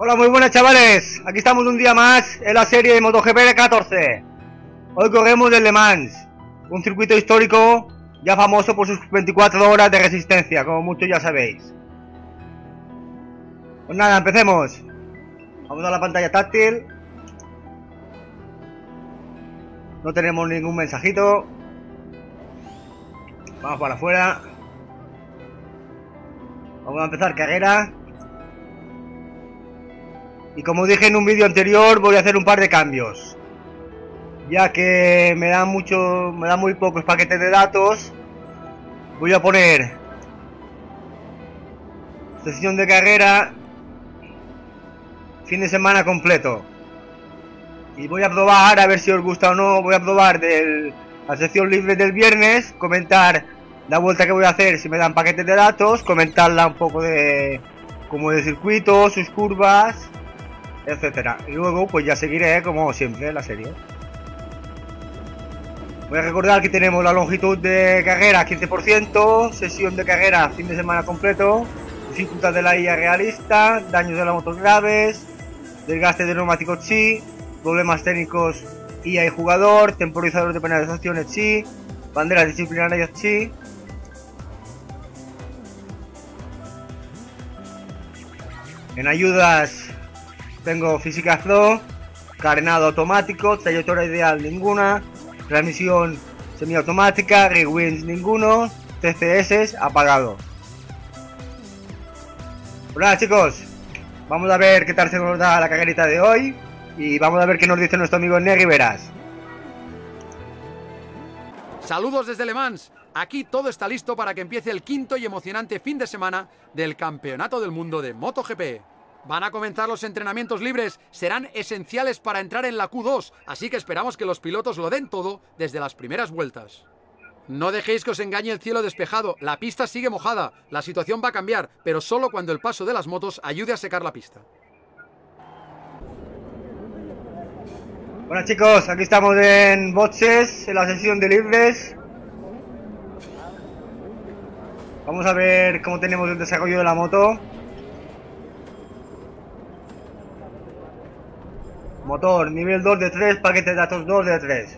Hola, muy buenas chavales, aquí estamos un día más en la serie de MotoGP 14. Hoy corremos el Le Mans, un circuito histórico ya famoso por sus 24 horas de resistencia, como muchos ya sabéis. Pues nada, empecemos. Vamos a la pantalla táctil. No tenemos ningún mensajito. Vamos para afuera. Vamos a empezar carrera. Y como dije en un vídeo anterior, voy a hacer un par de cambios, ya que me dan muy pocos paquetes de datos. Voy a poner sesión de carrera fin de semana completo. Y voy a probar a ver si os gusta o no. Voy a probar la sección libre del viernes, comentar la vuelta que voy a hacer si me dan paquetes de datos, comentarla un poco como de circuito, sus curvas, etcétera. Y luego pues ya seguiré como siempre la serie. Voy a recordar que tenemos la longitud de carrera 15%, sesión de carrera fin de semana completo, dificultad de la IA realista, daños de la moto graves, desgaste de neumáticos chi, problemas técnicos IA y jugador, temporizador de penalizaciones chi, banderas disciplinarias chi. En ayudas tengo física flow, carenado automático, trayectoria ideal ninguna, transmisión semiautomática, rewinds ninguno, TCS apagado. Hola chicos, vamos a ver qué tal se nos da la carrerita de hoy y vamos a ver qué nos dice nuestro amigo Ner Riveras. Saludos desde Le Mans. Aquí todo está listo para que empiece el quinto y emocionante fin de semana del Campeonato del Mundo de MotoGP. Van a comenzar los entrenamientos libres, serán esenciales para entrar en la Q2, así que esperamos que los pilotos lo den todo desde las primeras vueltas. No dejéis que os engañe el cielo despejado, la pista sigue mojada, la situación va a cambiar, pero solo cuando el paso de las motos ayude a secar la pista. Bueno chicos, aquí estamos en boxes, en la sesión de libres. Vamos a ver cómo tenemos el desarrollo de la moto. Motor, nivel 2 de 3, paquete de datos 2 de 3.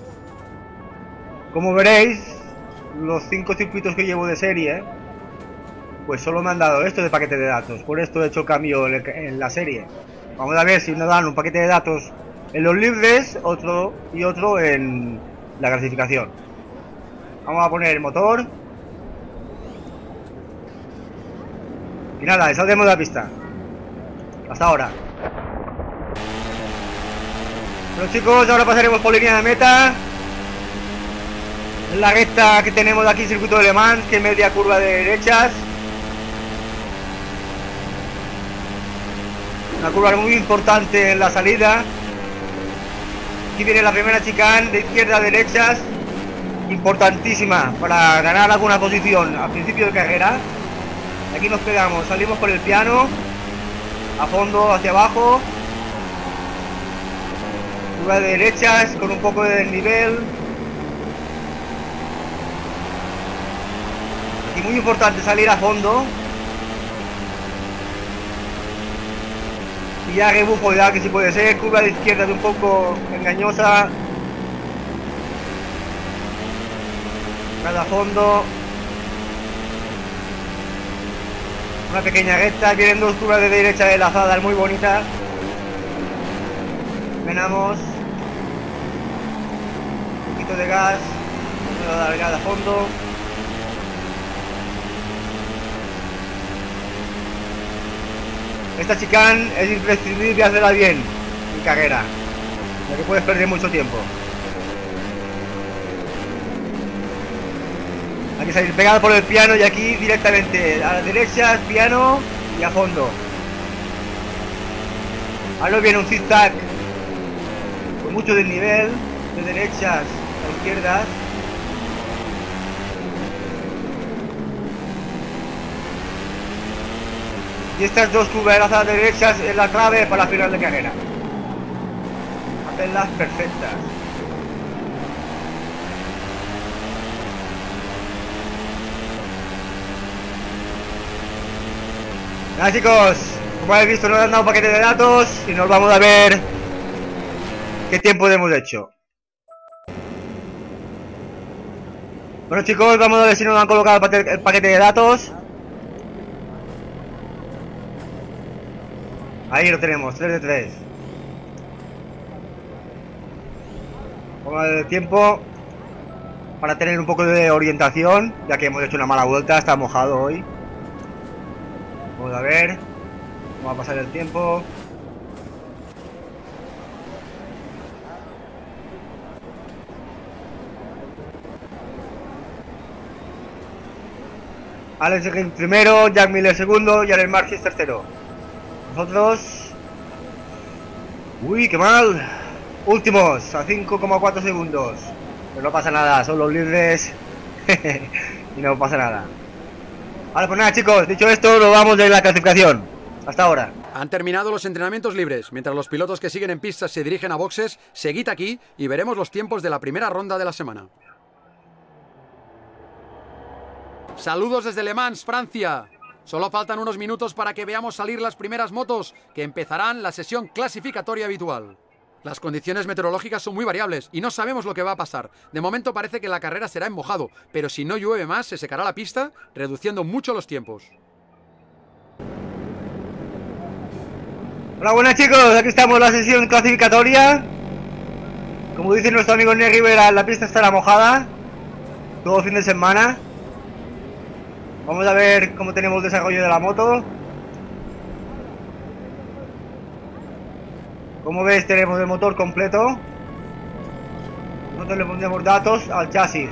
Como veréis, los 5 circuitos que llevo de serie, pues solo me han dado esto de paquete de datos. Por esto he hecho cambio en la serie. Vamos a ver si nos dan un paquete de datos en los libres, otro en la clasificación. Vamos a poner el motor. Y nada, saldremos de la pista. Hasta ahora. Bueno chicos, ahora pasaremos por línea de meta. En la recta que tenemos aquí, circuito de Le Mans, que media curva de derechas. Una curva muy importante en la salida. Aquí viene la primera chicane de izquierda a derechas, importantísima para ganar alguna posición al principio de carrera. Aquí nos pegamos, salimos por el piano, a fondo, hacia abajo. Curva de derechas con un poco de desnivel. Aquí muy importante salir a fondo. Y ya rebufo ya que si puede ser. Curva de izquierda de un poco engañosa. Nada a fondo. Una pequeña recta. Vienen dos curvas de derecha enlazadas muy bonitas. Frenamos. Un poquito de gas. Vamos a dar gas a fondo. Esta chicane es imprescindible hacerla bien en carrera, ya que puedes perder mucho tiempo. Hay que salir pegado por el piano y aquí directamente a la derecha, piano y a fondo. Ahora viene un zigzag con mucho desnivel, de derechas a izquierdas. Y estas dos curvas a las derechas es la clave para la final de carrera. Hacerlas perfectas. Nada chicos, Como habéis visto, nos han dado un paquete de datos y nos vamos a ver qué tiempo hemos hecho. Bueno, chicos, vamos a ver si nos han colocado el paquete de datos. Ahí lo tenemos, 3 de 3. Vamos a ver el tiempo para tener un poco de orientación, ya que hemos hecho una mala vuelta, está mojado hoy. Vamos a ver. Vamos a pasar el tiempo. Alex Rins primero, Jack Miller segundo y Alex Marquez tercero. Nosotros... Uy, qué mal. Últimos, a 5,4 segundos. Pero no pasa nada, son los libres. Y no pasa nada. Vale, pues nada, chicos, dicho esto, nos vamos de la clasificación. Hasta ahora. Han terminado los entrenamientos libres. Mientras los pilotos que siguen en pistas se dirigen a boxes, seguid aquí y veremos los tiempos de la primera ronda de la semana. Saludos desde Le Mans, Francia. Solo faltan unos minutos para que veamos salir las primeras motos que empezarán la sesión clasificatoria habitual. Las condiciones meteorológicas son muy variables y no sabemos lo que va a pasar. De momento parece que la carrera será en mojado, pero si no llueve más se secará la pista, reduciendo mucho los tiempos. Hola, buenas chicos, aquí estamos en la sesión clasificatoria. Como dice nuestro amigo Nick Rivera, la pista estará mojada todo fin de semana. Vamos a ver cómo tenemos el desarrollo de la moto. Como veis, tenemos el motor completo. Nosotros le pondremos datos al chasis.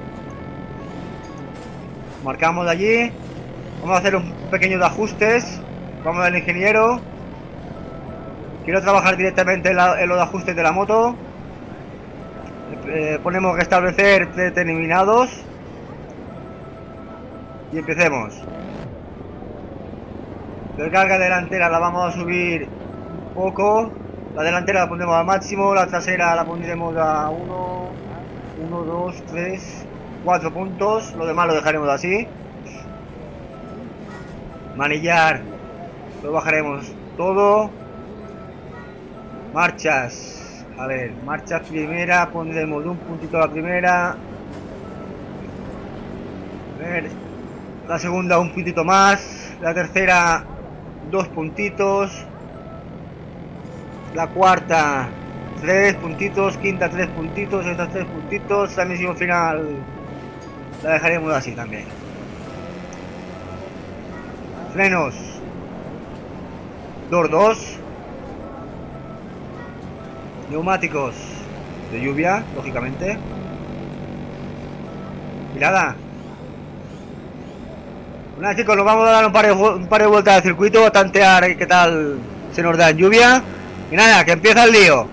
Marcamos allí. Vamos a hacer un pequeño de ajustes. Vamos al ingeniero. Quiero trabajar directamente en los ajustes de la moto. Ponemos restablecer determinados. Y empecemos. La carga delantera la vamos a subir un poco. La delantera la pondremos al máximo. La trasera la pondremos a 1, 2, 3, 4 puntos. Lo demás lo dejaremos así. Manillar lo bajaremos todo. Marchas. A ver, marcha primera. Pondremos un puntito a la primera. A ver. La segunda un puntito más, la tercera 2 puntitos, la cuarta 3 puntitos, quinta 3 puntitos, estas 3 puntitos, la misión final la dejaremos así también. Frenos 2, neumáticos de lluvia, lógicamente, y nada. Nada, chicos, nos vamos a dar un par de vueltas al circuito a tantear qué tal se nos da en lluvia. Y nada, que empieza el lío.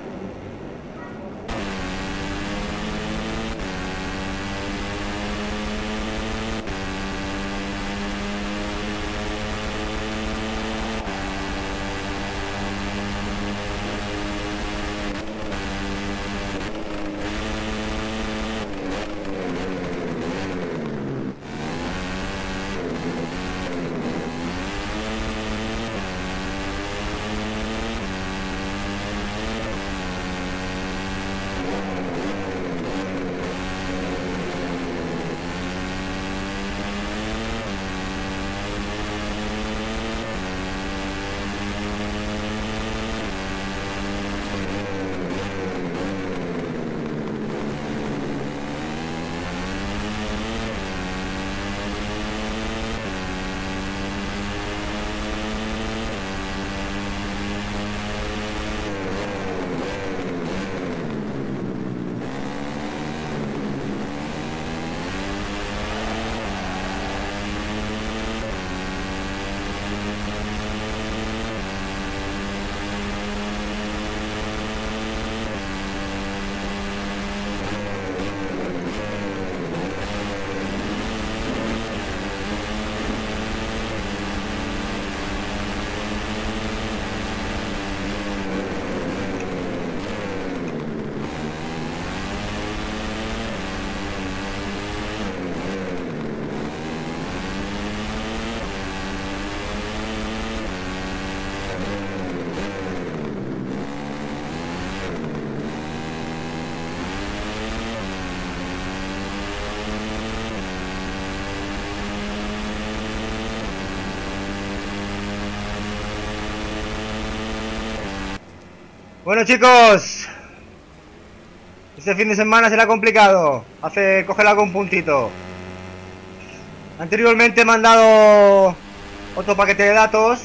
Bueno, chicos, este fin de semana será complicado. Cogerla con un puntito. Anteriormente me han dado otro paquete de datos.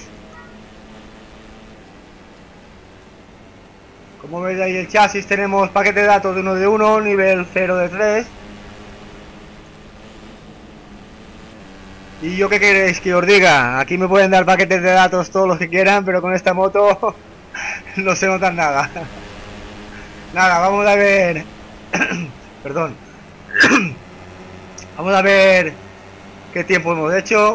Como veis ahí el chasis, tenemos paquete de datos de 1 de 1, nivel 0 de 3. Y yo qué queréis que os diga, aquí me pueden dar paquetes de datos todos los que quieran, pero con esta moto no se nota nada. Nada, vamos a ver. Perdón. Vamos a ver qué tiempo hemos hecho.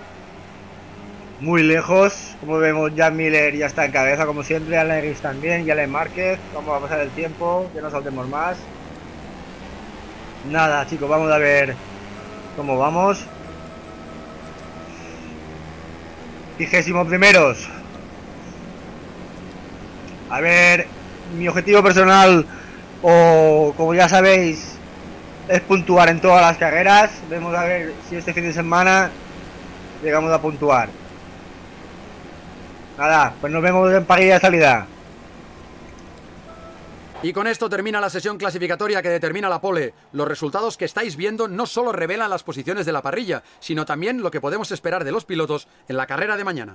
Muy lejos, como vemos, Jack Miller ya está en cabeza como siempre, Alan Harris también y Alex Márquez. Vamos a pasar el tiempo, que no saltemos más. Nada, chicos, vamos a ver cómo vamos. 21º. A ver, mi objetivo personal, o como ya sabéis, es puntuar en todas las carreras. Vamos a ver si este fin de semana llegamos a puntuar. Nada, pues nos vemos en parrilla de salida. Y con esto termina la sesión clasificatoria que determina la pole. Los resultados que estáis viendo no solo revelan las posiciones de la parrilla, sino también lo que podemos esperar de los pilotos en la carrera de mañana.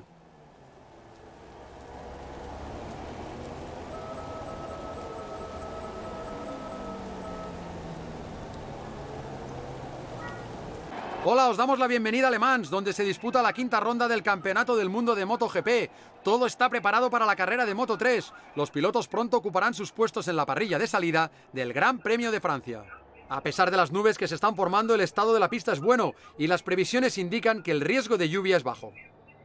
Hola, os damos la bienvenida a Le Mans, donde se disputa la quinta ronda del Campeonato del Mundo de MotoGP. Todo está preparado para la carrera de Moto3. Los pilotos pronto ocuparán sus puestos en la parrilla de salida del Gran Premio de Francia. A pesar de las nubes que se están formando, el estado de la pista es bueno y las previsiones indican que el riesgo de lluvia es bajo.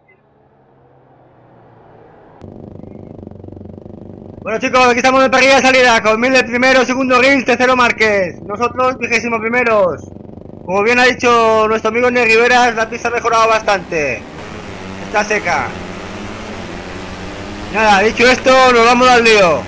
Bueno, chicos, aquí estamos en parrilla de salida con Miller primero, segundo Rins, tercero Márquez. Nosotros 21º. Como bien ha dicho nuestro amigo Ney Rivera, la pista ha mejorado bastante. Está seca. Nada, dicho esto, nos vamos al lío.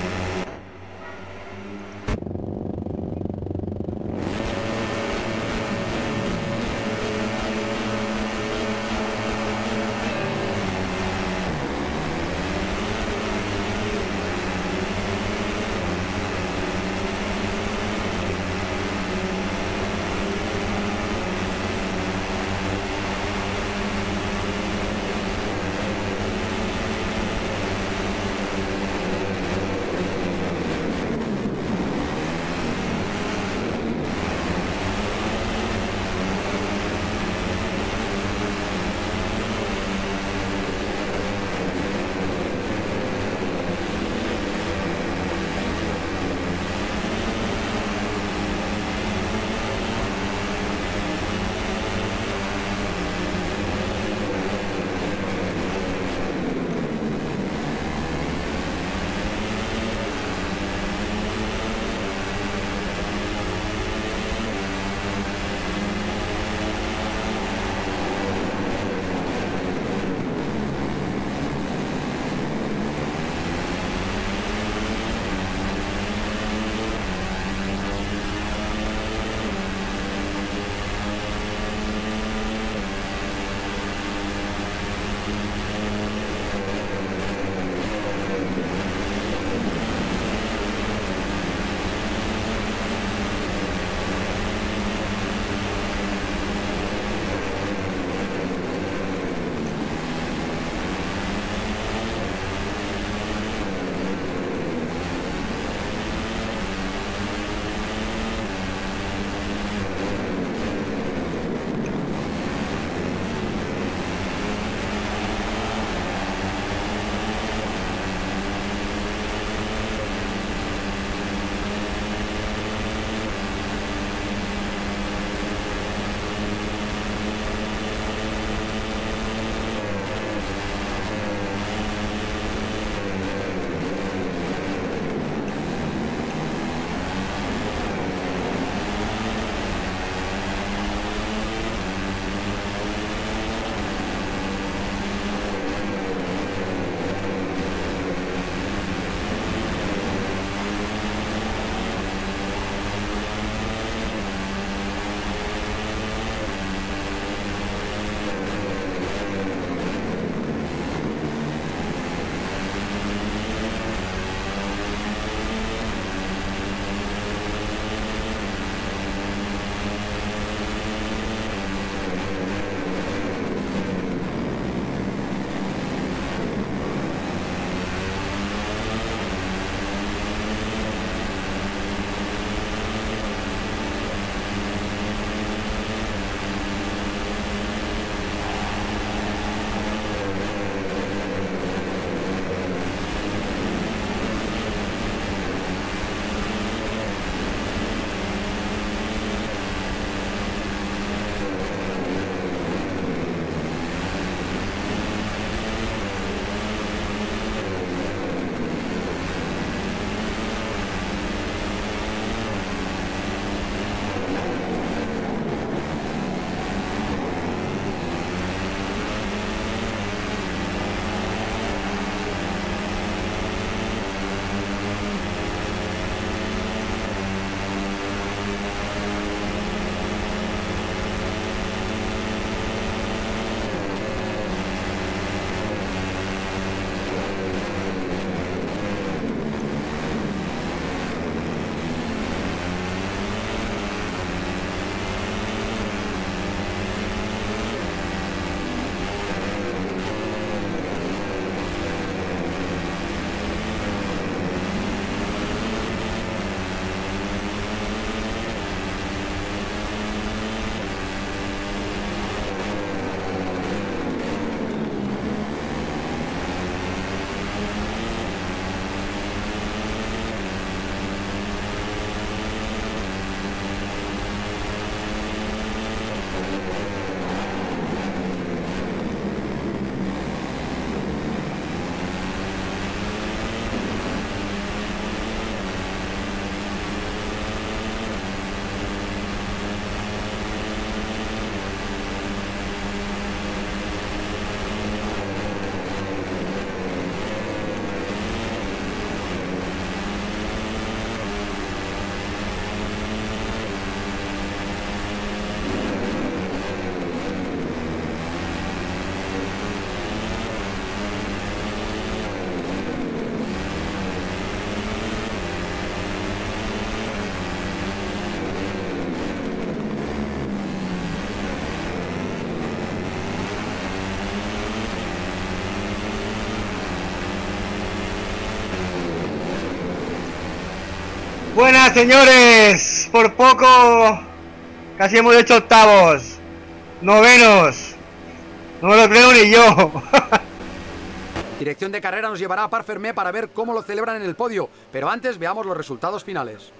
Buenas, señores. Por poco casi hemos hecho octavos. Novenos. No me lo creo ni yo. Dirección de carrera nos llevará a Parc-Fermé para ver cómo lo celebran en el podio, pero antes veamos los resultados finales.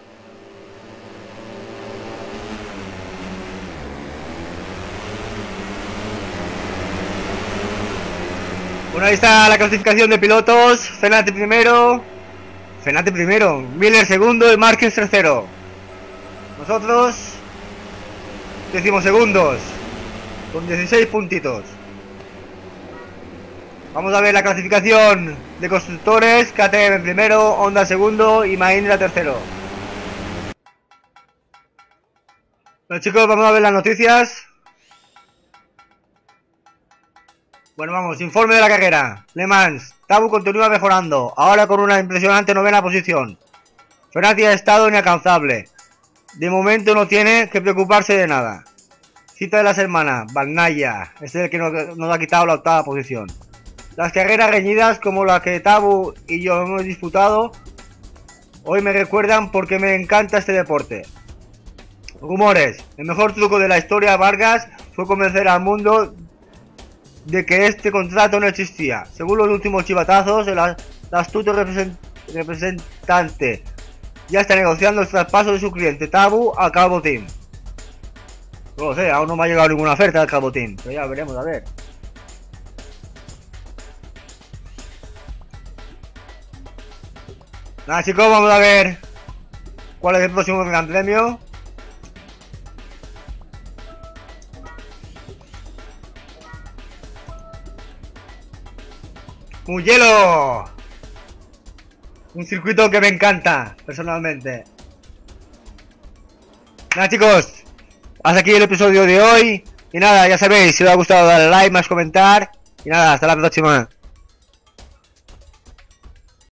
Bueno, ahí está la clasificación de pilotos. Fenati primero, Miller segundo y Márquez tercero. Nosotros decimosegundos, con 16 puntitos. Vamos a ver la clasificación de constructores. KTM primero, Honda segundo y Mahindra tercero. Bueno, chicos, vamos a ver las noticias. Bueno, vamos, informe de la carrera. Le Mans, Tabu continúa mejorando, ahora con una impresionante novena posición. Fenati ha estado inalcanzable. De momento no tiene que preocuparse de nada. Cita de la semana, Bagnaia, es el que nos ha quitado la octava posición. Las carreras reñidas como la que Tabu y yo hemos disputado hoy me recuerdan porque me encanta este deporte. Rumores, el mejor truco de la historia Vargas fue convencer al mundo de que este contrato no existía. Según los últimos chivatazos, el astuto representante ya está negociando el traspaso de su cliente Tabu a Calvo Team. No lo sé, aún no me ha llegado ninguna oferta al Calvo Team, pero ya veremos, a ver. Nada, chicos, vamos a ver cuál es el próximo gran premio. Mugello, un circuito que me encanta personalmente. Nada, chicos, hasta aquí el episodio de hoy. Y nada, ya sabéis, si os ha gustado darle like, más comentar. Y nada, hasta la próxima.